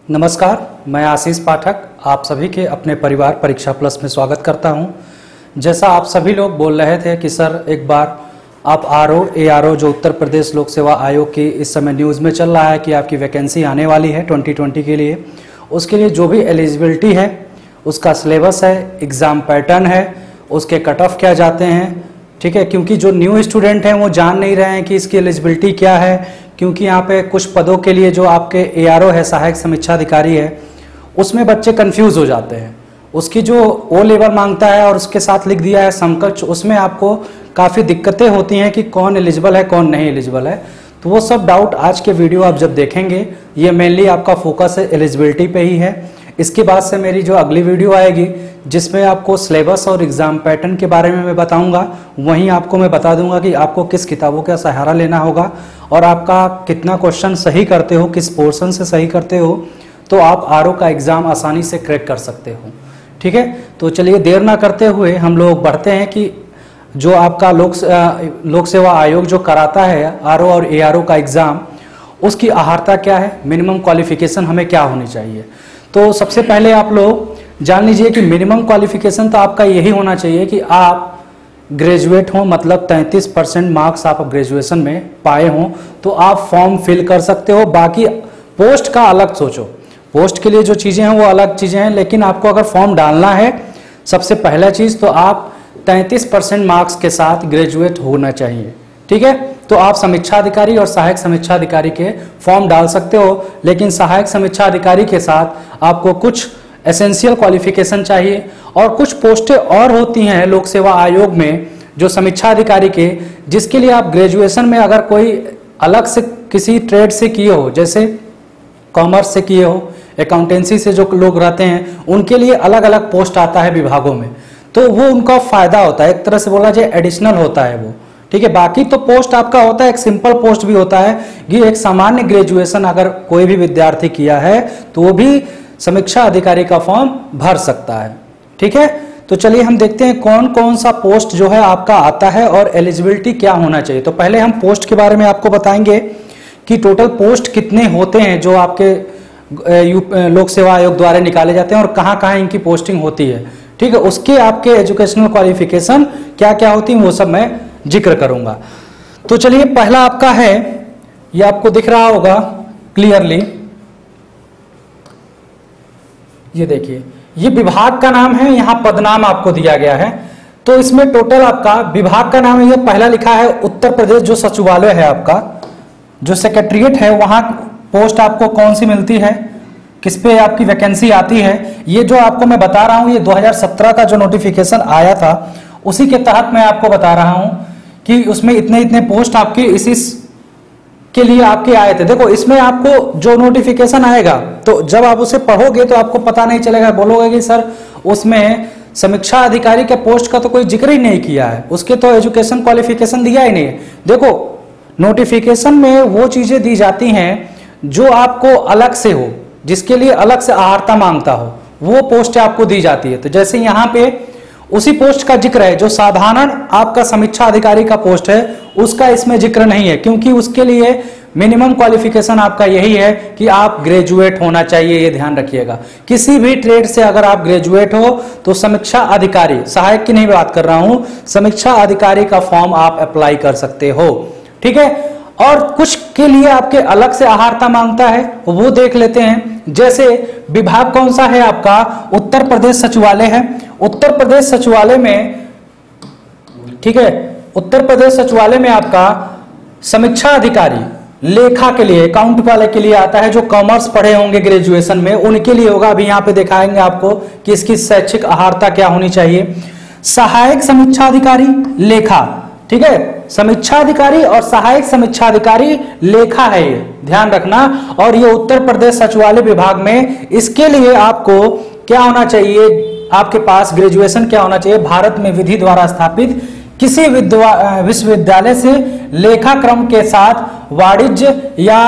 नमस्कार, मैं आशीष पाठक आप सभी के अपने परिवार परीक्षा प्लस में स्वागत करता हूं। जैसा आप सभी लोग बोल रहे थे कि सर एक बार आप ARO जो उत्तर प्रदेश लोक सेवा आयोग की इस समय न्यूज़ में चल रहा है कि आपकी वैकेंसी आने वाली है 2020 के लिए, उसके लिए जो भी एलिजिबिलिटी है, उसका सिलेबस है, एग्ज़ाम पैटर्न है, उसके कट ऑफ क्या जाते हैं, ठीक है। क्योंकि जो न्यू स्टूडेंट हैं वो जान नहीं रहे हैं कि इसकी एलिजिबिलिटी क्या है, क्योंकि यहाँ पे कुछ पदों के लिए जो आपके ARO है, सहायक समीक्षा अधिकारी है, उसमें बच्चे कंफ्यूज हो जाते हैं। उसकी जो O लेवल मांगता है और उसके साथ लिख दिया है समकक्ष, उसमें आपको काफ़ी दिक्कतें होती हैं कि कौन एलिजिबल है कौन नहीं एलिजिबल है। तो वो सब डाउट आज के वीडियो आप जब देखेंगे, ये मेनली आपका फोकस एलिजिबिलिटी पे ही है। इसके बाद से मेरी जो अगली वीडियो आएगी जिसमें आपको सिलेबस और एग्ज़ाम पैटर्न के बारे में मैं बताऊंगा, वहीं आपको मैं बता दूंगा कि आपको किस किताबों का सहारा लेना होगा और आपका कितना क्वेश्चन सही करते हो, किस पोर्शन से सही करते हो, तो आप ARO का एग्ज़ाम आसानी से क्रैक कर सकते हो। ठीक है, तो चलिए देर ना करते हुए हम लोग बढ़ते हैं कि जो आपका लोक सेवा आयोग जो कराता है ARO और ARO का एग्ज़ाम, उसकी अहर्ता क्या है, मिनिमम क्वालिफिकेशन हमें क्या होनी चाहिए। तो सबसे पहले आप लोग जान लीजिए कि मिनिमम क्वालिफिकेशन तो आपका यही होना चाहिए कि आप ग्रेजुएट हों, मतलब 33% मार्क्स आप ग्रेजुएशन में पाए हों तो आप फॉर्म फिल कर सकते हो। बाकी पोस्ट का अलग सोचो, पोस्ट के लिए जो चीज़ें हैं वो अलग चीज़ें हैं, लेकिन आपको अगर फॉर्म डालना है सबसे पहला चीज़ तो आप 33% मार्क्स के साथ ग्रेजुएट होना चाहिए। ठीक है, तो आप समीक्षा अधिकारी और सहायक समीक्षा अधिकारी के फॉर्म डाल सकते हो, लेकिन सहायक समीक्षा अधिकारी के साथ आपको कुछ एसेंशियल क्वालिफिकेशन चाहिए और कुछ पोस्टें और होती हैं लोक सेवा आयोग में जो समीक्षा अधिकारी के, जिसके लिए आप ग्रेजुएशन में अगर कोई अलग से किसी ट्रेड से किए हो, जैसे कॉमर्स से किए हो, अकाउंटेंसी से जो लोग रहते हैं, उनके लिए अलग अलग पोस्ट आता है विभागों में, तो वो उनका फायदा होता है, एक तरह से बोला जाए एडिशनल होता है वो। ठीक है, बाकी तो पोस्ट आपका होता है, एक सिंपल पोस्ट भी होता है कि एक सामान्य ग्रेजुएशन अगर कोई भी विद्यार्थी किया है तो वो भी समीक्षा अधिकारी का फॉर्म भर सकता है। ठीक है, तो चलिए हम देखते हैं कौन कौन सा पोस्ट जो है आपका आता है और एलिजिबिलिटी क्या होना चाहिए। तो पहले हम पोस्ट के बारे में आपको बताएंगे कि टोटल पोस्ट कितने होते हैं जो आपके लोक सेवा आयोग द्वारा निकाले जाते हैं और कहाँ कहाँ इनकी पोस्टिंग होती है। ठीक है, उसके आपके एजुकेशनल क्वालिफिकेशन क्या क्या होती है वो सब मैं जिक्र करूंगा। तो चलिए पहला आपका है, ये आपको दिख रहा होगा क्लियरली, ये देखिए, ये विभाग का नाम है, यहां पदनाम आपको दिया गया है। तो इसमें टोटल आपका विभाग का नाम है, ये पहला लिखा है उत्तर प्रदेश जो सचिवालय है आपका, जो सेक्रेटरीट है, वहां पोस्ट आपको कौन सी मिलती है, किस पे आपकी वैकेंसी आती है। ये जो आपको मैं बता रहा हूं, ये 2017 का जो नोटिफिकेशन आया था उसी के तहत मैं आपको बता रहा हूं कि उसमें इतने इतने पोस्ट आपके इस के लिए आपके आए थे। देखो इसमें आपको जो नोटिफिकेशन आएगा तो जब आप उसे पढ़ोगे तो आपको पता नहीं चलेगा, बोलोगे कि सर उसमें समीक्षा अधिकारी के पोस्ट का तो कोई जिक्र ही नहीं किया है, उसके तो एजुकेशन क्वालिफिकेशन दिया ही नहीं है। देखो नोटिफिकेशन में वो चीजें दी जाती हैं जो आपको अलग से हो, जिसके लिए अलग से अहर्ता मांगता हो, वो पोस्ट आपको दी जाती है। तो जैसे यहाँ पे उसी पोस्ट का जिक्र है, जो साधारण आपका समीक्षा अधिकारी का पोस्ट है उसका इसमें जिक्र नहीं है, क्योंकि उसके लिए मिनिमम क्वालिफिकेशन आपका यही है कि आप ग्रेजुएट होना चाहिए। ये ध्यान रखिएगा, किसी भी ट्रेड से अगर आप ग्रेजुएट हो तो समीक्षा अधिकारी, सहायक की नहीं बात कर रहा हूं, समीक्षा अधिकारी का फॉर्म आप अप्लाई कर सकते हो। ठीक है, और कुछ के लिए आपके अलग से अहर्ता मांगता है, वो देख लेते हैं। जैसे विभाग कौन सा है आपका, उत्तर प्रदेश सचिवालय है। उत्तर प्रदेश सचिवालय में, ठीक है, उत्तर प्रदेश सचिवालय में आपका समीक्षा अधिकारी लेखा के लिए, अकाउंट वाले के लिए आता है, जो कॉमर्स पढ़े होंगे ग्रेजुएशन में उनके लिए होगा। अभी यहाँ पे दिखाएंगे आपको कि इसकी शैक्षिक अहर्ता क्या होनी चाहिए। सहायक समीक्षा अधिकारी लेखा, ठीक है, समीक्षा अधिकारी और सहायक समीक्षा अधिकारी लेखा है, ये ध्यान रखना। और ये उत्तर प्रदेश सचिवालय विभाग में, इसके लिए आपको क्या होना चाहिए, आपके पास ग्रेजुएशन क्या होना चाहिए, भारत में विधि द्वारा स्थापित किसी विश्वविद्यालय से लेखा क्रम के साथ वाणिज्य या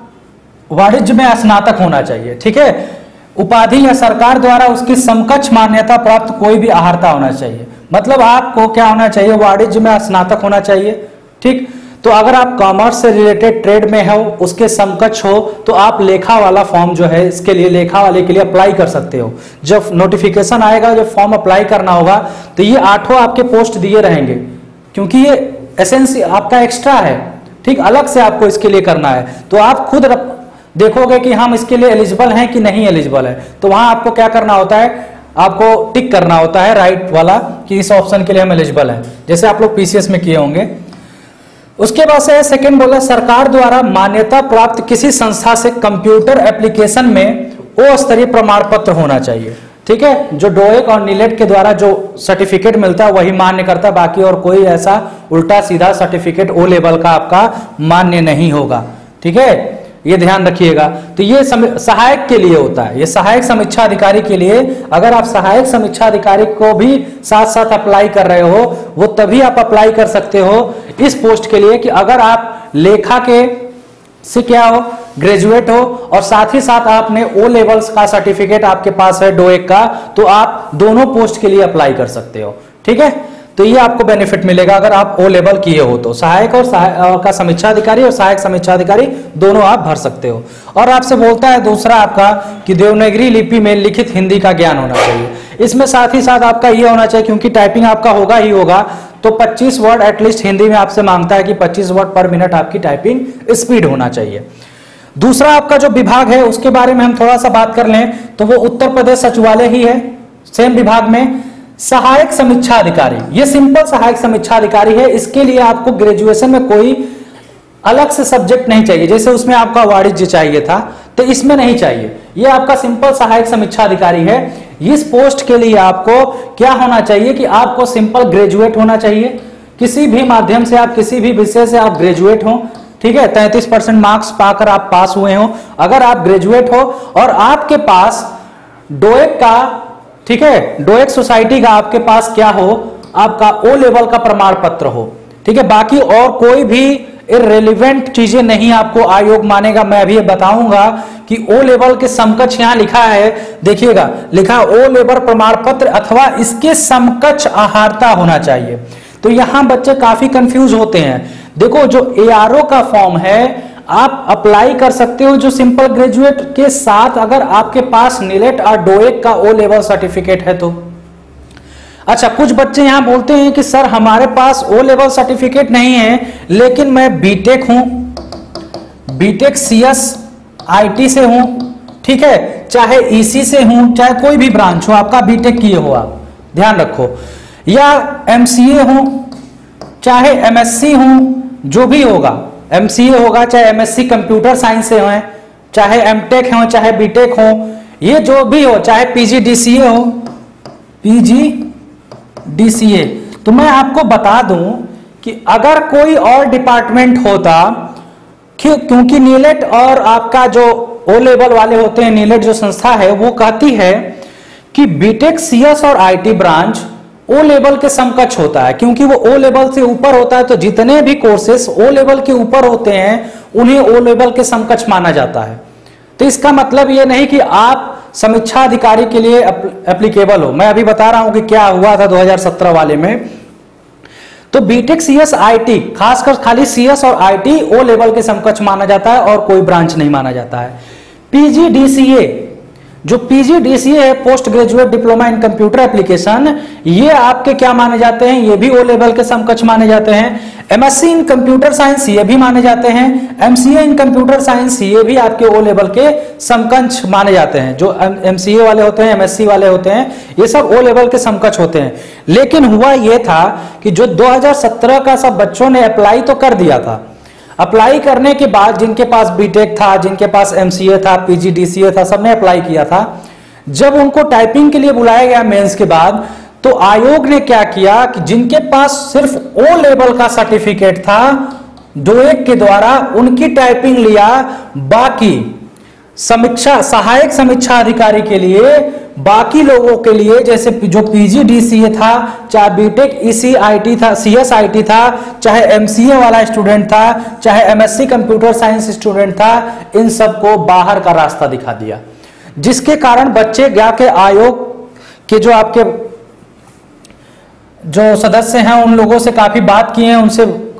वाणिज्य में स्नातक होना चाहिए। ठीक है, उपाधि या सरकार द्वारा उसकी समकक्ष मान्यता प्राप्त कोई भी अहर्ता होना चाहिए, मतलब आपको क्या होना चाहिए, वाणिज्य में स्नातक होना चाहिए। ठीक, तो अगर आप कॉमर्स से रिलेटेड ट्रेड में हो, उसके समकक्ष हो, तो आप लेखा वाला फॉर्म जो है इसके लिए, लेखा वाले के लिए अप्लाई कर सकते हो। जब नोटिफिकेशन आएगा, जब फॉर्म अप्लाई करना होगा, तो ये 8 आपके पोस्ट दिए रहेंगे, क्योंकि ये एसेंस आपका एक्स्ट्रा है, ठीक, अलग से आपको इसके लिए करना है। तो आप खुद देखोगे कि हम इसके लिए एलिजिबल हैं कि नहीं एलिजिबल है, तो वहां आपको क्या करना होता है, आपको टिक करना होता है राइट वाला कि इस ऑप्शन के लिए हम एलिजिबल हैं, जैसे आप लोग पीसीएस में किए होंगे। उसके बाद से सेकंड बोला, सरकार द्वारा मान्यता प्राप्त किसी संस्था से कंप्यूटर एप्लीकेशन में ओ स्तरीय प्रमाण पत्र होना चाहिए, ठीक है। जो डोएक और नीलेट के द्वारा जो सर्टिफिकेट मिलता है वही मान्य करता है, बाकी और कोई ऐसा उल्टा सीधा सर्टिफिकेट ओ लेवल का आपका मान्य नहीं होगा, ठीक है, ये ध्यान रखिएगा। तो ये सहायक के लिए होता है, ये सहायक समीक्षा अधिकारी के लिए। अगर आप सहायक समीक्षा अधिकारी को भी साथ साथ अप्लाई कर रहे हो, वो तभी आप अप्लाई कर सकते हो इस पोस्ट के लिए कि अगर आप लेखा के से क्या हो, ग्रेजुएट हो, और साथ ही साथ आपने ओ लेवल्स का सर्टिफिकेट आपके पास है डोएक का, तो आप दोनों पोस्ट के लिए अप्लाई कर सकते हो, ठीक है। तो ये आपको बेनिफिट मिलेगा अगर आप ओ लेवल किए हो तो। सहायक और का समीक्षा अधिकारी और सहायक समीक्षा अधिकारी दोनों आप भर सकते हो। और आपसे बोलता है दूसरा आपका कि देवनागरी लिपि में लिखित हिंदी का ज्ञान होना चाहिए। इसमें साथ ही साथ आपका ये होना चाहिए, क्योंकि टाइपिंग आपका होगा ही होगा, तो 25 वर्ड एटलीस्ट हिंदी में आपसे मांगता है कि 25 वर्ड पर मिनट आपकी टाइपिंग स्पीड होना चाहिए। दूसरा आपका जो विभाग है उसके बारे में हम थोड़ा सा बात कर लें तो वो उत्तर प्रदेश सचिवालय ही है। सेम विभाग में सहायक समीक्षा अधिकारी, ये सिंपल सहायक समीक्षा अधिकारी है। इसके लिए आपको ग्रेजुएशन में कोई अलग से सब्जेक्ट नहीं चाहिए, जैसे उसमें आपका वाणिज्य चाहिए था तो इसमें नहीं चाहिए। ये आपका सिंपल सहायक समीक्षा अधिकारी है। इस पोस्ट के लिए आपको क्या होना चाहिए कि आपको सिंपल ग्रेजुएट होना चाहिए, किसी भी माध्यम से आप किसी भी विषय से आप ग्रेजुएट हो, ठीक है, 33% मार्क्स पाकर आप पास हुए हो। अगर आप ग्रेजुएट हो और आपके पास डोएक का, ठीक है, डोएक सोसाइटी का आपके पास क्या हो, आपका ओ लेवल का प्रमाण पत्र हो, ठीक है, बाकी और कोई भी इररिलेवेंट चीजें नहीं आपको आयोग मानेगा। मैं अभी बताऊंगा कि ओ लेवल के समकक्ष यहां लिखा है, देखिएगा लिखा ओ लेवल प्रमाण पत्र अथवा इसके समकक्ष आहारता होना चाहिए। तो यहां बच्चे काफी कंफ्यूज होते हैं। देखो जो एआरओ का फॉर्म है आप अप्लाई कर सकते हो जो सिंपल ग्रेजुएट के साथ, अगर आपके पास नीलेट और डोएक का ओ लेवल सर्टिफिकेट है तो। अच्छा, कुछ बच्चे यहां बोलते हैं कि सर हमारे पास ओ लेवल सर्टिफिकेट नहीं है लेकिन मैं बीटेक हूं, बीटेक सीएस आईटी से हूं, ठीक है, चाहे ईसी से हूं, चाहे कोई भी ब्रांच हो, आपका बीटेक किए हो आप, ध्यान रखो, या एमसीए हूं, चाहे एमएससी हूं, जो भी होगा, एमसीए होगा, चाहे एमएससी कंप्यूटर साइंस से हो, चाहे एमटेक हो, चाहे बीटेक हो, ये जो भी हो, चाहे पीजीडीसीए हो, पीजीडीसीए। तो मैं आपको बता दूं कि अगर कोई और डिपार्टमेंट होता, क्योंकि नीलेट और आपका जो ओ लेवल वाले होते हैं, नीलेट जो संस्था है वो कहती है कि बीटेक सीएस और आईटी ब्रांच ओ लेवल के समकक्ष होता है, क्योंकि वो ओ लेवल से ऊपर होता है। तो जितने भी कोर्सेस ओ लेवल के ऊपर होते हैं उन्हें ओ लेवल के समकक्ष माना जाता है। तो इसका मतलब ये नहीं कि आप समीक्षा अधिकारी के लिए एप्लीकेबल हो। मैं अभी बता रहा हूं कि क्या हुआ था 2017 वाले में। तो बीटेक सीएस आईटी, खासकर खाली सीएस और आईटी ओ लेवल के समकक्ष माना जाता है और कोई ब्रांच नहीं माना जाता है। पीजीडीसीए, जो पीजीडीसीए है, post graduate diploma in computer application, ये आपके क्या माने जाते हैं, ये भी ओ लेवल के समकक्ष माने जाते हैं। एमएससी इन कंप्यूटर साइंस ये भी माने जाते हैं। एमसीए इन कंप्यूटर साइंस ये भी आपके ओ लेवल के समकक्ष माने जाते हैं। जो एमसीए वाले होते हैं, एमएससी वाले होते हैं, ये सब ओ लेवल के समकक्ष होते हैं। लेकिन हुआ ये था कि जो 2017 का सब बच्चों ने अप्लाई तो कर दिया था, अप्लाई करने के बाद जिनके पास बीटेक था, जिनके पास एमसीए था, पीजीडीसीए था, सबने अप्लाई किया था। जब उनको टाइपिंग के लिए बुलाया गया मेंस के बाद, तो आयोग ने क्या किया कि जिनके पास सिर्फ ओ लेवल का सर्टिफिकेट था डोएक के द्वारा, उनकी टाइपिंग लिया, बाकी समीक्षा सहायक समीक्षा अधिकारी के लिए, बाकी लोगों के लिए, जैसे जो पीजीडीसीए था, चाहे बीटेक ईसीआईटी था, सीएसआईटी था, चाहे एमसीए वाला स्टूडेंट था, चाहे एमएससी कंप्यूटर साइंस स्टूडेंट था, इन सबको बाहर का रास्ता दिखा दिया। जिसके कारण बच्चे जाके आयोग के जो आपके जो सदस्य हैं उन लोगों से काफी बात किए हैं, उनसे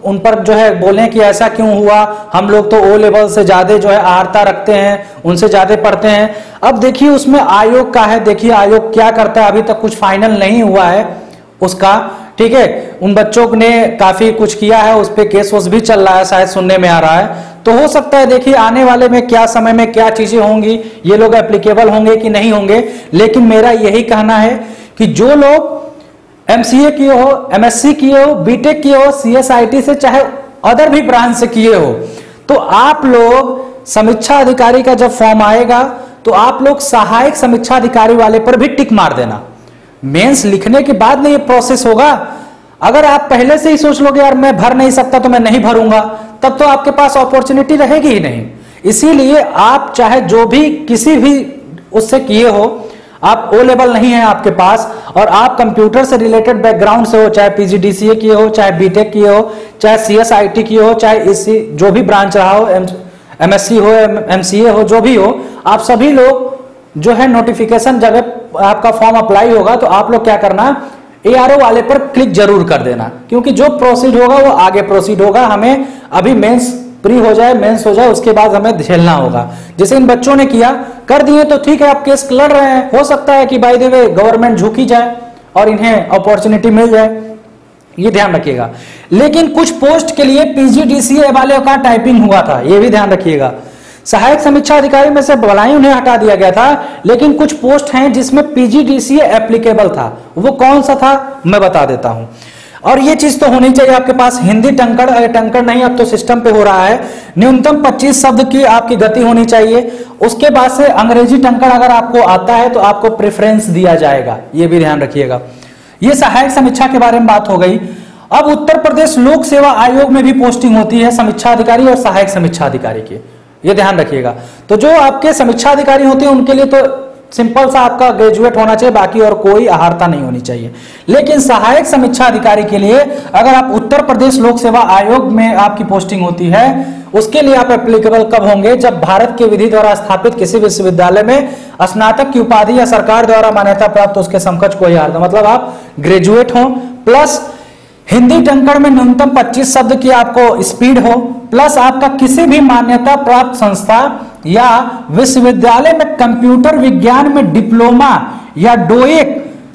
उन पर जो है बोलें कि ऐसा क्यों हुआ, हम लोग तो ओ लेवल से ज्यादा जो है आहारता रखते हैं, उनसे ज्यादा पढ़ते हैं। अब देखिए उसमें आयोग का है, देखिए आयोग क्या करता है, अभी तक कुछ फाइनल नहीं हुआ है उसका, ठीक है। उन बच्चों ने काफी कुछ किया है, उस पर केस वोस भी चल रहा है, शायद सुनने में आ रहा है। तो हो सकता है देखिए आने वाले में क्या समय में क्या चीजें होंगी, ये लोग एप्लीकेबल होंगे कि नहीं होंगे। लेकिन मेरा यही कहना है कि जो लोग एमसीए किए हो, एमएससी किए हो, बीटेक किए हो, सीएसआईटी से चाहे अदर भी ब्रांच से किए हो, तो आप लोग समीक्षा अधिकारी का जब फॉर्म आएगा तो आप लोग सहायक समीक्षा अधिकारी वाले पर भी टिक मार देना। मेंस लिखने के बाद में ये प्रोसेस होगा। अगर आप पहले से ही सोच लोगे यार मैं भर नहीं सकता तो मैं नहीं भरूंगा, तब तो आपके पास अपॉर्चुनिटी रहेगी ही नहीं। इसीलिए आप चाहे जो भी किसी भी उससे किए हो, आप ओ लेवल नहीं है आपके पास और आप कंप्यूटर से रिलेटेड बैकग्राउंड से हो, चाहे पीजीडीसीए किए हो, चाहे बीटेक किए हो, चाहे सीएसआईटी किए हो, चाहे इसी जो भी ब्रांच रहा हो, एमएससी हो, एमसीए हो, जो भी हो, आप सभी लोग जो है नोटिफिकेशन जब आपका फॉर्म अप्लाई होगा तो आप लोग क्या करना, एआरओ वाले पर क्लिक जरूर कर देना, क्योंकि जो प्रोसीड होगा वो आगे प्रोसीड होगा। हमें अभी मेंस प्री हो जाए, मेंस हो जाए, उसके बाद हमें झेलना होगा। जैसे इन बच्चों ने किया, कर दिए तो ठीक है, आप केस लड़ रहे हैं, हो सकता है कि बाय द वे गवर्नमेंट झुकी जाए और इन्हें अपॉर्चुनिटी मिल जाए, ये ध्यान रखिएगा। लेकिन कुछ पोस्ट के लिए पीजीडीसीए वाले का टाइपिंग हुआ था, ये भी ध्यान रखिएगा। सहायक समीक्षा अधिकारी में से भलाई उन्हें हटा दिया गया था, लेकिन कुछ पोस्ट हैं जिसमें पीजीडीसीए एप्लीकेबल था। वो कौन सा था मैं बता देता हूं। और ये चीज तो होनी चाहिए आपके पास, हिंदी टंकड़, टंकड़ नहीं अब तो सिस्टम पे हो रहा है, न्यूनतम 25 शब्द की आपकी गति होनी चाहिए। उसके बाद से अंग्रेजी टंकड़ अगर आपको आता है तो आपको प्रेफरेंस दिया जाएगा, ये भी ध्यान रखिएगा। ये सहायक समीक्षा के बारे में बात हो गई। अब उत्तर प्रदेश लोक सेवा आयोग में भी पोस्टिंग होती है समीक्षा अधिकारी और सहायक समीक्षा अधिकारी की, ये ध्यान रखिएगा। तो जो आपके समीक्षा अधिकारी होते हैं उनके लिए तो सिंपल सा आपका ग्रेजुएट होना चाहिए, बाकी और कोई अहार्ता नहीं होनी चाहिए। लेकिन सहायक समीक्षा अधिकारी के लिए अगर आप उत्तर प्रदेश लोक सेवा आयोग में आपकी पोस्टिंग होती है, उसके लिए आप एप्लीकेबल कब होंगे, जब भारत के विधि द्वारा स्थापित किसी विश्वविद्यालय में स्नातक की उपाधि या सरकार द्वारा मान्यता प्राप्त उसके समकक्ष कोई अहार्ता, मतलब आप ग्रेजुएट हो, प्लस हिंदी टंकड़ में न्यूनतम 25 शब्द की आपको स्पीड हो, प्लस आपका किसी भी मान्यता प्राप्त संस्था या विश्वविद्यालय में कंप्यूटर विज्ञान में डिप्लोमा या डोएक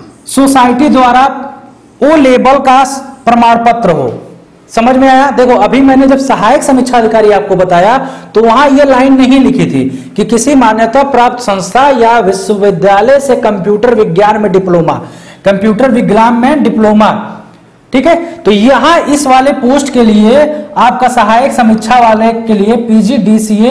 सोसाइटी द्वारा ओ लेवल का प्रमाण पत्र हो। समझ में आया? देखो अभी मैंने जब सहायक समीक्षा अधिकारी आपको बताया तो वहां यह लाइन नहीं लिखी थी कि किसी मान्यता प्राप्त संस्था या विश्वविद्यालय से कंप्यूटर विज्ञान में डिप्लोमा, कंप्यूटर विज्ञान में डिप्लोमा, ठीक है। तो यहां इस वाले पोस्ट के लिए आपका सहायक समीक्षा वाले के लिए पीजीडीसीए,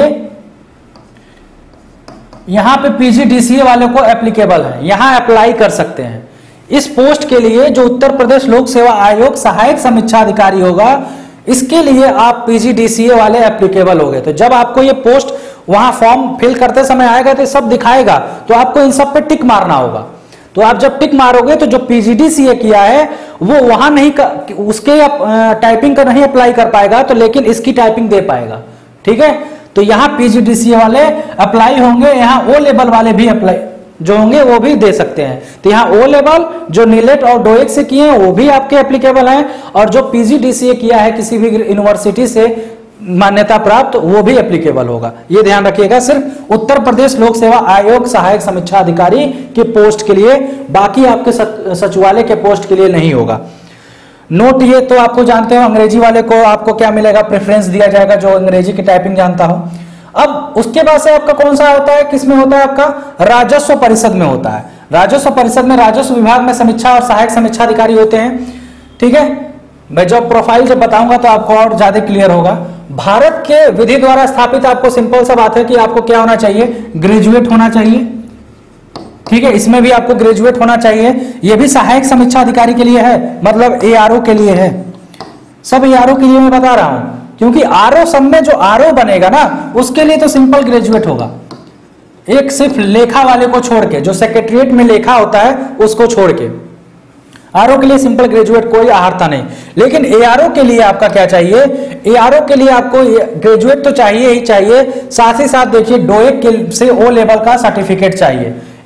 यहां पे पीजीडीसीए वाले को एप्लीकेबल है, यहां अप्लाई कर सकते हैं। इस पोस्ट के लिए जो उत्तर प्रदेश लोक सेवा आयोग सहायक समीक्षा अधिकारी होगा, इसके लिए आप पीजीडीसीए वाले एप्लीकेबल हो गए। तो जब आपको ये पोस्ट वहां फॉर्म फिल करते समय आएगा तो सब दिखाएगा, तो आपको इन सब पे टिक मारना होगा। तो आप जब टिक मारोगे तो जो पीजीडीसीए किया है वो वहां नहीं उसके टाइपिंग का नहीं अप्लाई कर पाएगा, तो लेकिन इसकी टाइपिंग दे पाएगा, ठीक है। तो यहां पीजीडीसीए वाले अप्लाई होंगे, यहां ओ लेवल वाले भी अप्लाई जो होंगे वो भी दे सकते हैं। तो यहाँ ओ लेवल जो नीलेट और डोएक से किए हैं वो भी आपके एप्लीकेबल हैं, और जो पीजीडीसीए किया है किसी भी यूनिवर्सिटी से मान्यता प्राप्त वो भी एप्लीकेबल होगा। ये ध्यान रखिएगा, सिर्फ उत्तर प्रदेश लोक सेवा आयोग सहायक समीक्षा अधिकारी के पोस्ट के लिए, बाकी आपके सचिवालय के पोस्ट के लिए नहीं होगा। नोट ये तो आपको जानते हो, अंग्रेजी वाले को आपको क्या मिलेगा, प्रेफरेंस दिया जाएगा जो अंग्रेजी की टाइपिंग जानता हो। अब उसके बाद से आपका कौन सा होता है, किसमें होता है, आपका राजस्व परिषद में होता है। राजस्व परिषद में राजस्व विभाग में समीक्षा और सहायक समीक्षा अधिकारी होते हैं, ठीक है। मैं जब प्रोफाइल जब बताऊंगा तो आपको और ज्यादा क्लियर होगा। भारत के विधि द्वारा स्थापित आपको सिंपल सा बात है कि आपको क्या होना चाहिए, ग्रेजुएट होना चाहिए, ठीक है। इसमें भी आपको ग्रेजुएट होना चाहिए। यह भी सहायक समीक्षा अधिकारी के लिए है, मतलब एआरओ के लिए है, सब एआरओ के लिए मैं बता रहा हूं, क्योंकि आरओ सब में जो आरओ बनेगा ना उसके लिए तो सिंपल ग्रेजुएट होगा, एक सिर्फ लेखा वाले को छोड़ के, जो सेक्रेटरिएट में लेखा होता है उसको छोड़ के। आरओ के लिए सिंपल ग्रेजुएट कोई अहार्ता नहीं। लेकिन एआरओ के लिए आपका क्या चाहिए, एआरओ के लिए आपको ग्रेजुएट तो चाहिए ही चाहिए, साथ ही साथ देखिए डोएक से ओ लेवल का सर्टिफिकेट चाहिए।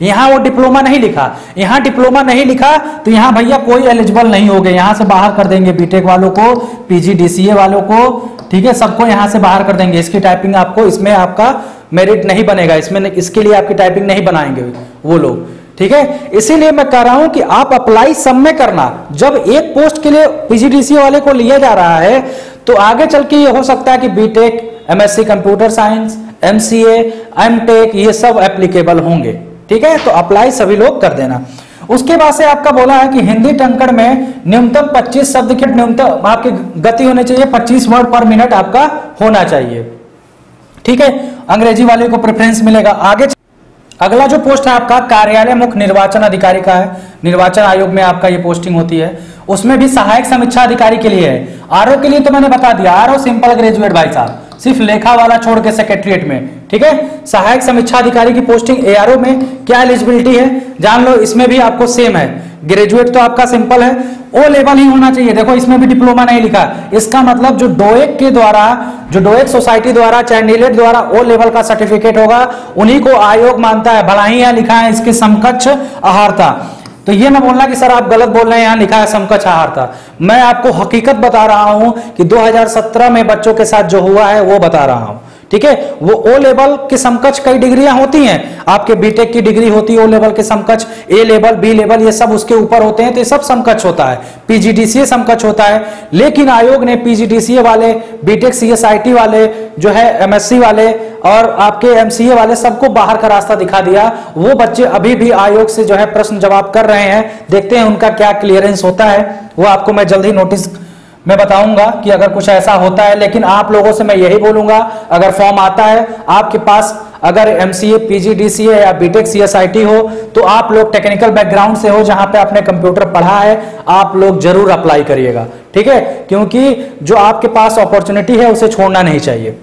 यहाँ वो डिप्लोमा नहीं लिखा, यहाँ डिप्लोमा नहीं लिखा तो यहाँ भैया कोई एलिजिबल नहीं हो गए, यहाँ से बाहर कर देंगे बीटेक वालों को, पीजीडीसीए वालों को, ठीक है, सबको यहाँ से बाहर कर देंगे। इसकी टाइपिंग आपको, इसमें आपका मेरिट नहीं बनेगा, इसमें इसके लिए आपकी टाइपिंग नहीं बनाएंगे वो लोग, ठीक है। इसीलिए मैं कह रहा हूं कि आप अप्लाई सब में करना। जब एक पोस्ट के लिए पीजीडीसीए वाले को लिया जा रहा है तो आगे चल के ये हो सकता है कि BTech, MSc computer science, MCA, MTech, ये सब एप्लीकेबल होंगे, ठीक है। तो अप्लाई सभी लोग कर देना। उसके बाद से आपका बोला है कि हिंदी टंकड़ में न्यूनतम 25 शब्द की न्यूनतम आपकी गति होनी चाहिए, 25 वर्ड पर मिनट आपका होना चाहिए, ठीक है। अंग्रेजी वाले को प्रेफरेंस मिलेगा। आगे अगला जो पोस्ट है आपका कार्यालय मुख्य निर्वाचन अधिकारी का है, निर्वाचन आयोग में आपका ये पोस्टिंग होती है। उसमें भी सहायक समीक्षा अधिकारी के लिए है। आरओ के लिए तो मैंने बता दिया, आरओ सिंपल ग्रेजुएट भाई साहब, सिर्फ लेखा वाला छोड़ के सेक्रेटरिएट में, ठीक है। सहायक समीक्षा अधिकारी की पोस्टिंग एआरओ में क्या एलिजिबिलिटी है जान लो, इसमें भी आपको सेम है। ग्रेजुएट तो आपका सिंपल है, ओ लेवल ही होना चाहिए। देखो इसमें भी डिप्लोमा नहीं लिखा, इसका मतलब जो डोएक के द्वारा, जो डोएक सोसाइटी द्वारा चाहे नीलेट द्वारा ओ लेवल का सर्टिफिकेट होगा उन्हीं को आयोग मानता है। भला ही यहाँ लिखा है इसके समकक्ष आहारता, तो ये ना बोलना कि सर आप गलत बोल रहे हैं, यहाँ लिखा है समकक्ष आहारता। मैं आपको हकीकत बता रहा हूं कि 2017 में बच्चों के साथ जो हुआ है वो बता रहा हूं, ठीक है। वो ओ लेवल के समकक्ष कई डिग्रियां होती हैं, आपके बीटेक की डिग्री होती है ओ लेवल के समकक्ष, ए लेवल, बी लेवल, ये सब उसके ऊपर होते हैं, तो ये सब समकक्ष होता है। पीजीडीसीए समकक्ष होता है, लेकिन आयोग ने पीजीडीसीए वाले, बीटेक सीएसआईटी वाले, जो है एमएससी वाले और आपके एमसीए वाले, सबको बाहर का रास्ता दिखा दिया। वो बच्चे अभी भी आयोग से जो है प्रश्न जवाब कर रहे हैं, देखते हैं उनका क्या क्लियरेंस होता है। वो आपको मैं जल्द ही नोटिस मैं बताऊंगा कि अगर कुछ ऐसा होता है। लेकिन आप लोगों से मैं यही बोलूंगा, अगर फॉर्म आता है आपके पास, अगर एमसीए, पीजीडीसीए या बीटेक सीएसआईटी हो, तो आप लोग टेक्निकल बैकग्राउंड से हो, जहां पे आपने कंप्यूटर पढ़ा है, आप लोग जरूर अप्लाई करिएगा, ठीक है। क्योंकि जो आपके पास अपॉर्चुनिटी है उसे छोड़ना नहीं चाहिए।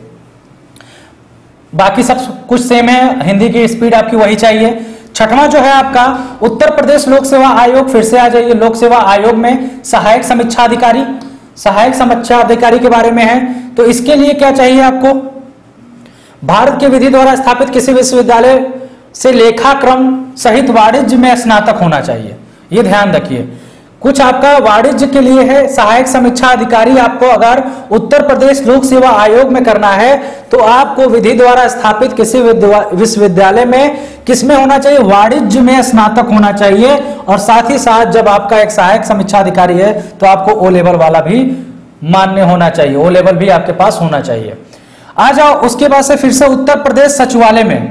बाकी सब कुछ सेम है, हिंदी की स्पीड आपकी वही चाहिए। छठवां जो है आपका उत्तर प्रदेश लोक सेवा आयोग, फिर से आ जाइए, लोक सेवा आयोग में सहायक समीक्षा अधिकारी, सहायक समीक्षा अधिकारी के बारे में है। तो इसके लिए क्या चाहिए आपको, भारत के विधि द्वारा स्थापित किसी विश्वविद्यालय से लेखाक्रम सहित वाणिज्य में स्नातक होना चाहिए। ये ध्यान रखिए, कुछ आपका वाणिज्य के लिए है। सहायक समीक्षा अधिकारी आपको अगर उत्तर प्रदेश लोक सेवा आयोग में करना है तो आपको विधि द्वारा स्थापित किसी विश्वविद्यालय में किसमें होना चाहिए, वाणिज्य में स्नातक होना चाहिए। और साथ ही साथ जब आपका एक सहायक समीक्षा अधिकारी है तो आपको ओ लेवल वाला भी मान्य होना चाहिए, ओ लेवल भी आपके पास होना चाहिए। आ जाओ उसके बाद से फिर से उत्तर प्रदेश सचिवालय में,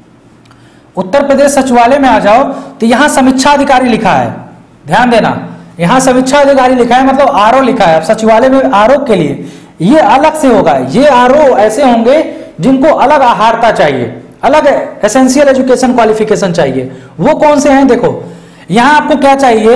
उत्तर प्रदेश सचिवालय में आ जाओ तो यहां समीक्षा अधिकारी लिखा है, ध्यान देना, यहां समीक्षा अधिकारी लिखा है, मतलब आरओ लिखा है। सचिवालय में आरओ के लिए ये अलग से होगा। ये आरओ ऐसे होंगे जिनको अलग आहारता चाहिए, अलग एसेंशियल एजुकेशन क्वालिफिकेशन चाहिए। वो कौन से हैं, देखो यहां आपको क्या चाहिए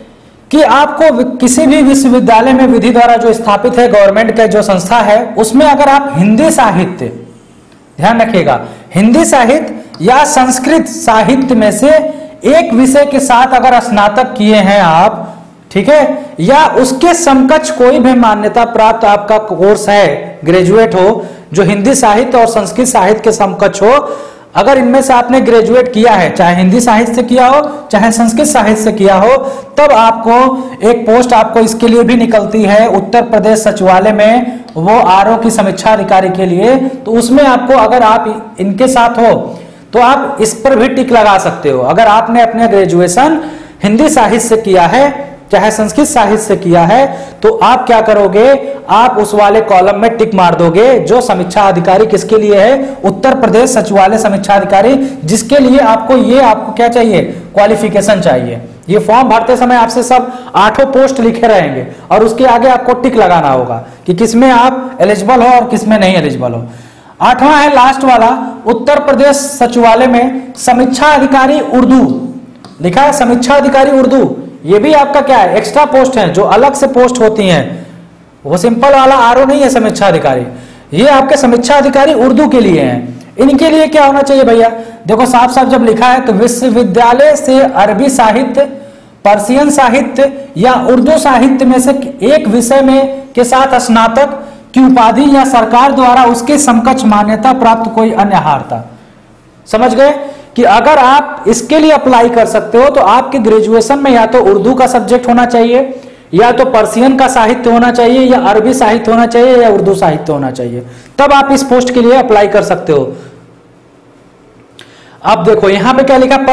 कि आपको किसी भी विश्वविद्यालय में विधि द्वारा जो स्थापित है, गवर्नमेंट का जो संस्था है, उसमें अगर आप हिंदी साहित्य, ध्यान रखिएगा, हिंदी साहित्य या संस्कृत साहित्य में से एक विषय के साथ अगर स्नातक किए हैं आप, ठीक है, या उसके समकक्ष कोई भी मान्यता प्राप्त आपका कोर्स है, ग्रेजुएट हो, जो हिंदी साहित्य और संस्कृत साहित्य के समकक्ष हो, अगर इनमें से आपने ग्रेजुएट किया है, चाहे हिंदी साहित्य से किया हो चाहे संस्कृत साहित्य से किया हो, तब आपको एक पोस्ट आपको इसके लिए भी निकलती है उत्तर प्रदेश सचिवालय में, वो आरओ की समीक्षा अधिकारी के लिए। तो उसमें आपको अगर आप इनके साथ हो तो आप इस पर भी टिक लगा सकते हो। अगर आपने अपने ग्रेजुएशन हिंदी साहित्य से किया है चाहे संस्कृत साहित्य से किया है तो आप क्या करोगे, आप उस वाले कॉलम में टिक मार दोगे जो समीक्षा अधिकारी किसके लिए है, उत्तर प्रदेश सचिवालय समीक्षा अधिकारी, जिसके लिए आपको क्या चाहिए, क्वालिफिकेशन चाहिए। ये फॉर्म भरते समय आपसे सब 8 पोस्ट लिखे रहेंगे और उसके आगे आपको टिक लगाना होगा कि किसमें आप एलिजिबल हो और किसमें नहीं एलिजिबल हो। 8वां है लास्ट वाला, उत्तर प्रदेश सचिवालय में समीक्षा अधिकारी उर्दू लिखा है, समीक्षा अधिकारी उर्दू। ये भी आपका क्या है, एक्स्ट्रा पोस्ट है, जो अलग से पोस्ट होती हैं। वो सिंपल वाला आरओ नहीं है समीक्षा अधिकारी, ये आपके समीक्षा अधिकारी उर्दू के लिए हैं। इनके लिए क्या होना चाहिए भैया, देखो साफ साफ जब लिखा है तो विश्वविद्यालय से अरबी साहित्य, पर्शियन साहित्य या उर्दू साहित्य में से एक विषय में के साथ स्नातक की उपाधि या सरकार द्वारा उसके समकक्ष मान्यता प्राप्त कोई अन्य आहारता। समझ गए, कि अगर आप इसके लिए अप्लाई कर सकते हो तो आपके ग्रेजुएशन में या तो उर्दू का सब्जेक्ट होना चाहिए, या तो पर्शियन का साहित्य होना चाहिए, या अरबी साहित्य होना चाहिए, या उर्दू साहित्य होना चाहिए, तब आप इस पोस्ट के लिए अप्लाई कर सकते हो। अब देखो यहां पे क्या लिखा,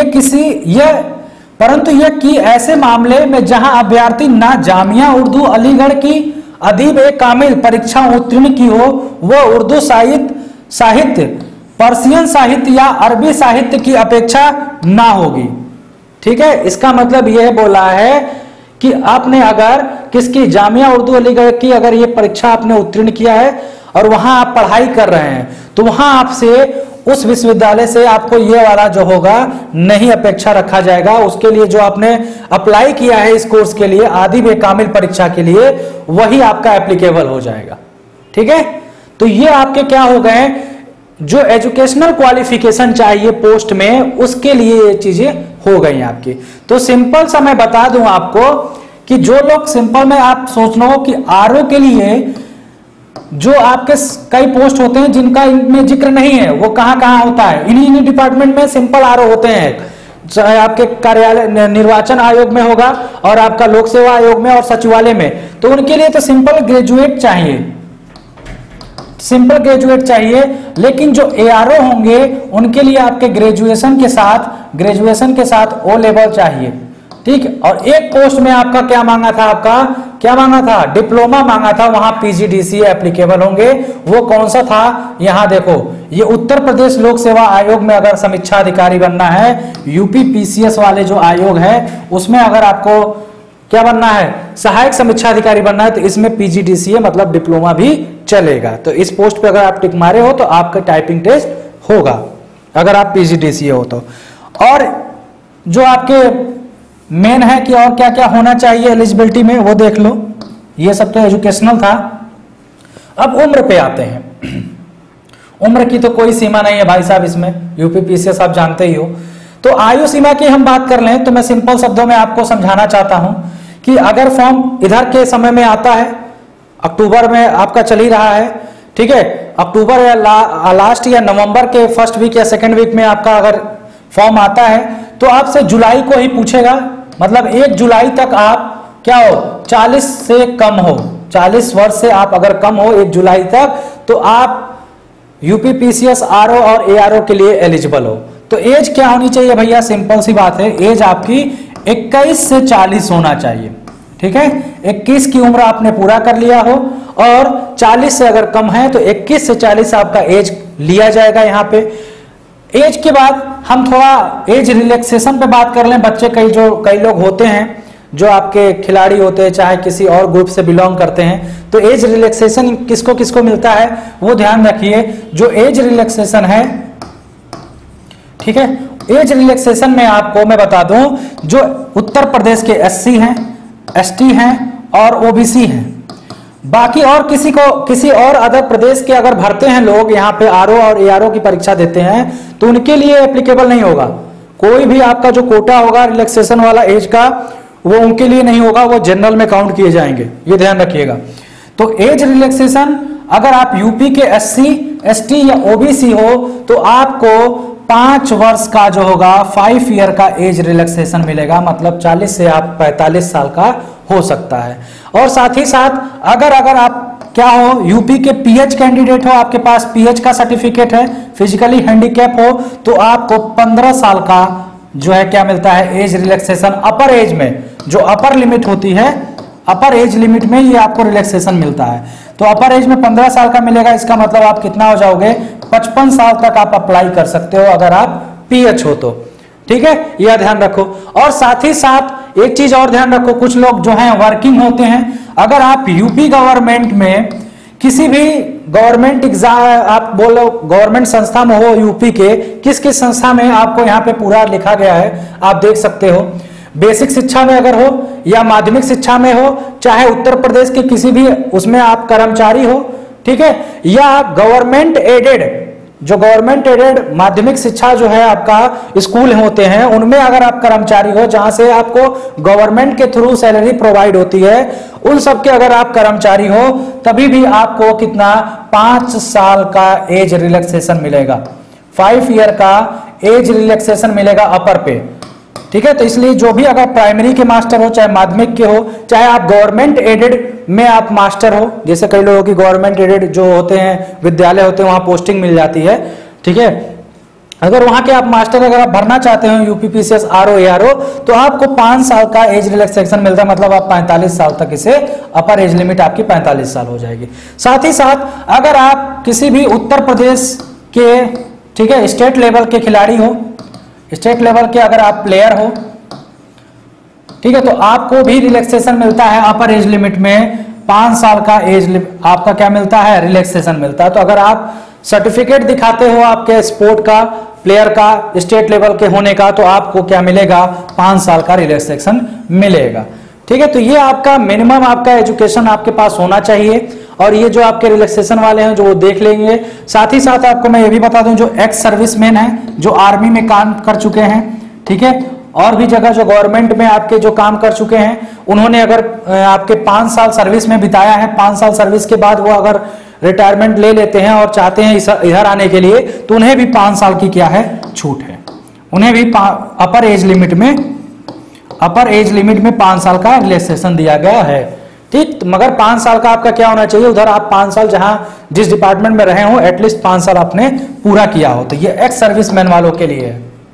परंतु यह कि ऐसे मामले में जहां अभ्यर्थी ना जामिया उर्दू अलीगढ़ की अदीब ए कामिल परीक्षा उत्तीर्ण की हो, वह उर्दू साहित्य पर्शियन साहित्य या अरबी साहित्य की अपेक्षा ना होगी। ठीक है, इसका मतलब यह बोला है कि आपने अगर किसकी जामिया उर्दू अलीगढ़ की अगर ये परीक्षा आपने उत्तीर्ण किया है और वहां आप पढ़ाई कर रहे हैं, तो वहां आपसे उस विश्वविद्यालय से आपको ये वाला जो होगा नहीं अपेक्षा रखा जाएगा। उसके लिए जो आपने अप्लाई किया है इस कोर्स के लिए आदिब ए कामिल परीक्षा के लिए, वही आपका एप्लीकेबल हो जाएगा। ठीक है, तो ये आपके क्या हो गए, जो एजुकेशनल क्वालिफिकेशन चाहिए पोस्ट में, उसके लिए ये चीजें हो गई आपकी। तो सिंपल सा मैं बता दूं आपको कि जो लोग सिंपल में आप सोचना हो कि आरओ के लिए जो आपके कई पोस्ट होते हैं जिनका इनमें जिक्र नहीं है, वो कहां कहां होता है, इन्हीं डिपार्टमेंट में सिंपल आरओ होते हैं। चाहे आपके कार्यालय निर्वाचन आयोग में होगा और आपका लोक सेवा आयोग में और सचिवालय में, तो उनके लिए तो सिंपल ग्रेजुएट चाहिए। लेकिन जो एआरओ होंगे उनके लिए आपके ग्रेजुएशन के साथ ओ लेवल चाहिए। ठीक, और एक पोस्ट में आपका क्या मांगा था, डिप्लोमा मांगा था, वहां पीजीडीसीए एप्लीकेबल होंगे। वो कौन सा था, यहां देखो, ये उत्तर प्रदेश लोक सेवा आयोग में अगर समीक्षा अधिकारी बनना है, यूपी पीसीएस वाले जो आयोग है उसमें अगर आपको क्या बनना है, सहायक समीक्षा अधिकारी बनना है, तो इसमें पीजीडीसीए मतलब डिप्लोमा भी चलेगा। तो इस पोस्ट पे अगर आप टिक मारे हो तो आपका टाइपिंग टेस्ट होगा अगर आप पीजीडीसीए हो तो। और जो आपके मेन है कि और क्या क्या होना चाहिए एलिजिबिलिटी में, वो देख लो। ये सब तो एजुकेशनल था। अब उम्र पे आते हैं। उम्र की तो कोई सीमा नहीं है भाई साहब, इसमें यूपी पीसीएस आप जानते ही हो। तो आयु सीमा की हम बात कर लें तो मैं सिंपल शब्दों में आपको समझाना चाहता हूं कि अगर फॉर्म इधर के समय में आता है, अक्टूबर में आपका चल ही रहा है, ठीक है, अक्टूबर या लास्ट या नवंबर के फर्स्ट वीक या सेकेंड वीक में आपका अगर फॉर्म आता है तो आपसे जुलाई को ही पूछेगा। मतलब 1 जुलाई तक आप क्या हो, 40 से कम हो, 40 वर्ष से आप अगर कम हो 1 जुलाई तक, तो आप यूपी पीसीएस आरओ और एआरओ के लिए एलिजिबल हो। तो एज क्या होनी चाहिए भैया, सिंपल सी बात है, एज आपकी 21 से 40 होना चाहिए। ठीक है, 21 की उम्र आपने पूरा कर लिया हो और 40 से अगर कम है तो 21 से 40 आपका एज लिया जाएगा। यहाँ पे एज के बाद हम थोड़ा एज रिलैक्सेशन पे बात कर लें। बच्चे कई लोग होते हैं जो आपके खिलाड़ी होते हैं, चाहे किसी और ग्रुप से बिलोंग करते हैं, तो एज रिलैक्सेशन किसको किसको मिलता है वो ध्यान रखिए। जो एज रिलैक्सेशन है, ठीक है, एज रिलैक्सेशन में आपको मैं बता दूं, जो उत्तर प्रदेश के एससी हैं, एसटी हैं और ओबीसी हैं, बाकी और किसी और अदर प्रदेश के अगर भरते हैं लोग यहाँ पे आरओ और एआरओ की परीक्षा देते हैं तो उनके लिए एप्लीकेबल नहीं होगा। कोई भी आपका जो कोटा होगा रिलैक्सेशन वाला एज का, वो उनके लिए नहीं होगा, वो जनरल में काउंट किए जाएंगे, ये ध्यान रखिएगा। तो एज रिलैक्सेशन अगर आप यूपी के एससी, एसटी या ओबीसी हो तो आपको 5 वर्ष का जो होगा 5 ईयर का एज रिलैक्सेशन मिलेगा। मतलब 40 से आप 45 साल का हो सकता है। और साथ ही साथ अगर आप क्या हो, यूपी के पीएच कैंडिडेट हो, आपके पास पीएच का सर्टिफिकेट है, फिजिकली हैंडीकैप हो, तो आपको 15 साल का जो है क्या मिलता है, एज रिलैक्सेशन। अपर एज में जो अपर लिमिट होती है, अपर एज लिमिट में ये आपको रिलैक्सेशन मिलता है। तो अपर एज में 15 साल का मिलेगा। इसका मतलब आप कितना हो जाओगे, 55 साल तक आप अप्लाई कर सकते हो अगर आप पीएच हो तो। ठीक है, यह ध्यान रखो। और साथ ही साथ एक चीज और ध्यान रखो, कुछ लोग जो हैं वर्किंग होते हैं। अगर आप यूपी गवर्नमेंट में किसी भी गवर्नमेंट एग्जाम, आप बोलो गवर्नमेंट संस्था में हो, यूपी के किस किस संस्था में, आपको यहाँ पे पूरा लिखा गया है, आप देख सकते हो। बेसिक शिक्षा में अगर हो या माध्यमिक शिक्षा में हो, चाहे उत्तर प्रदेश के किसी भी उसमें आप कर्मचारी हो, ठीक है, या गवर्नमेंट एडेड, जो गवर्नमेंट एडेड माध्यमिक शिक्षा जो है आपका स्कूल होते हैं, उनमें अगर आप कर्मचारी हो, जहां से आपको गवर्नमेंट के थ्रू सैलरी प्रोवाइड होती है, उन सब के अगर आप कर्मचारी हो, तभी भी आपको कितना 5 साल का एज रिलैक्सेशन मिलेगा। 5 ईयर का एज रिलैक्सेशन मिलेगा अपर पे। ठीक है, तो इसलिए जो भी अगर प्राइमरी के मास्टर हो, चाहे माध्यमिक के हो, चाहे आप गवर्नमेंट एडेड में आप मास्टर हो, जैसे कई लोगों की गवर्नमेंट एडेड जो होते हैं विद्यालय होते हैं वहां पोस्टिंग मिल जाती है। ठीक है, अगर वहां के आप मास्टर अगर आप भरना चाहते हो यूपीपीसीएस आरओ एआरओ, तो आपको 5 साल का एज रिलैक्सेशन मिलता है, मतलब आप 45 साल तक इसे अपर एज लिमिट आपकी 45 साल हो जाएगी। साथ ही साथ अगर आप किसी भी उत्तर प्रदेश के, ठीक है, स्टेट लेवल के खिलाड़ी हो, स्टेट लेवल के अगर आप प्लेयर हो, ठीक है, तो आपको भी रिलैक्सेशन मिलता है अपर एज लिमिट में 5 साल का एज आपका क्या मिलता है, रिलैक्सेशन मिलता है। तो अगर आप सर्टिफिकेट दिखाते हो आपके स्पोर्ट का, प्लेयर का, स्टेट लेवल के होने का, तो आपको क्या मिलेगा, 5 साल का रिलैक्सेशन मिलेगा। ठीक है, तो ये आपका मिनिमम आपका एजुकेशन आपके पास होना चाहिए, और ये जो आपके रिलैक्सेशन वाले हैं जो वो देख लेंगे। साथ ही साथ आपको मैं ये भी बता दूं, जो एक्स सर्विसमैन है, जो आर्मी में काम कर चुके हैं, ठीक है, और भी जगह जो गवर्नमेंट में आपके जो काम कर चुके हैं, उन्होंने अगर आपके 5 साल सर्विस में बिताया है, 5 साल सर्विस के बाद वो अगर रिटायरमेंट ले लेते हैं और चाहते हैं इधर आने के लिए, तो उन्हें भी 5 साल की क्या है, छूट है। उन्हें भी अपर एज लिमिट में 5 साल का रिलैक्सेशन दिया गया है। ठीक, मगर 5 साल का आपका क्या होना चाहिए, उधर आप 5 साल जहां जिस डिपार्टमेंट में रहे हो एटलीस्ट 5 साल आपने पूरा किया हो। तो ये एक्स सर्विसमैन वालों के लिए है।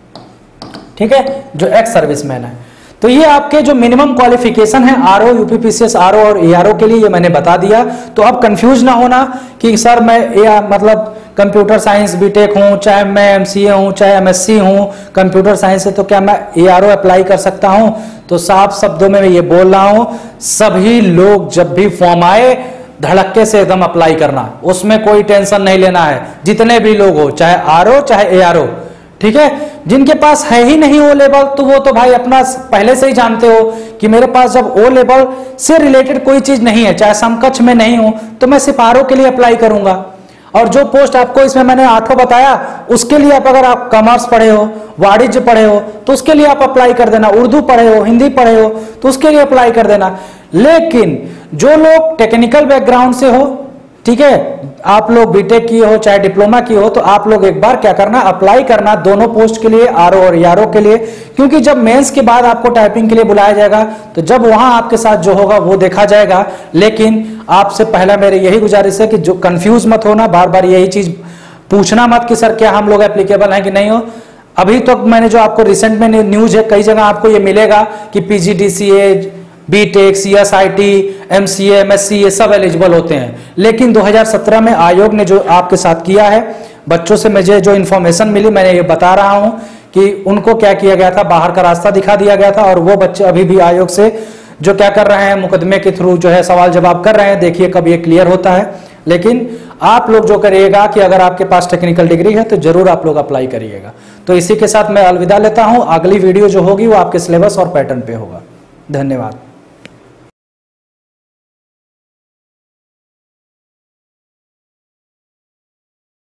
ठीक है, जो एक्स सर्विसमैन है। तो ये आपके जो मिनिमम क्वालिफिकेशन है आरओ, यूपीपीसीएस आरओ और एआरओ के लिए, ये मैंने बता दिया। तो अब कंफ्यूज ना होना कि सर मैं मतलब कंप्यूटर साइंस बीटेक हूं, चाहे मैं एमसीए हूं, चाहे एमएससी हूं कंप्यूटर साइंस से, तो क्या मैं एआरओ अप्लाई कर सकता हूं? तो साफ शब्दों में मैं ये बोल रहा हूं, सभी लोग जब भी फॉर्म आए धड़क्के से एकदम अप्लाई करना, उसमें कोई टेंशन नहीं लेना है। जितने भी लोग हो, चाहे आरओ चाहे एआरओ, ठीक है, जिनके पास है ही नहीं ओ लेवल, तो वो तो भाई अपना पहले से ही जानते हो कि मेरे पास जब ओ लेवल से रिलेटेड कोई चीज नहीं है, चाहे समकक्ष में नहीं हो, तो मैं सिर्फ आरओ के लिए अप्लाई करूंगा। और जो पोस्ट आपको इसमें मैंने 8 बताया, उसके लिए आप अगर आप कॉमर्स पढ़े हो, वाणिज्य पढ़े हो, तो उसके लिए आप अप्लाई कर देना। उर्दू पढ़े हो, हिंदी पढ़े हो, तो उसके लिए अप्लाई कर देना। लेकिन जो लोग टेक्निकल बैकग्राउंड से हो, ठीक है, आप लोग बीटेक किए हो चाहे डिप्लोमा किए हो, तो आप लोग एक बार क्या करना, अप्लाई करना दोनों पोस्ट के लिए, आरओ और एआरओ के लिए। क्योंकि जब मेंस के बाद आपको टाइपिंग के लिए बुलाया जाएगा, तो जब वहां आपके साथ जो होगा वो देखा जाएगा। लेकिन आपसे पहला मेरी यही गुजारिश है कि जो कंफ्यूज मत होना, बार बार यही चीज पूछना मत कि सर क्या हम लोग एप्लीकेबल हैं कि नहीं हो। अभी तो मैंने जो आपको रिसेंट में न्यूज है, कई जगह आपको ये मिलेगा कि PGDCA, BTech, CSIT, MCA, MSc, ये सब एलिजिबल होते हैं। लेकिन 2017 में आयोग ने जो आपके साथ किया है, बच्चों से मुझे जो इन्फॉर्मेशन मिली, मैंने ये बता रहा हूं कि उनको क्या किया गया था, बाहर का रास्ता दिखा दिया गया था। और वो बच्चे अभी भी आयोग से जो क्या कर रहे हैं, मुकदमे के थ्रू जो है सवाल जवाब कर रहे हैं। देखिए कब ये क्लियर होता है। लेकिन आप लोग जो करिएगा कि अगर आपके पास टेक्निकल डिग्री है तो जरूर आप लोग अप्लाई करिएगा। तो इसी के साथ मैं अलविदा लेता हूं। अगली वीडियो जो होगी वो आपके सिलेबस और पैटर्न पे होगा। धन्यवाद।